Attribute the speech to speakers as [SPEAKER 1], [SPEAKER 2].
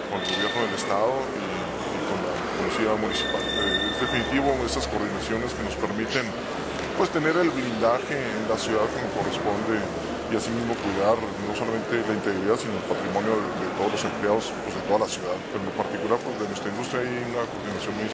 [SPEAKER 1] con el gobierno del estado y con la policía municipal. Es definitivo estas coordinaciones que nos permiten pues tener el blindaje en la ciudad como corresponde y asimismo cuidar no solamente la integridad sino el patrimonio de todos los empleados pues, de toda la ciudad, pero en lo particular pues, de nuestra industria hay una coordinación muy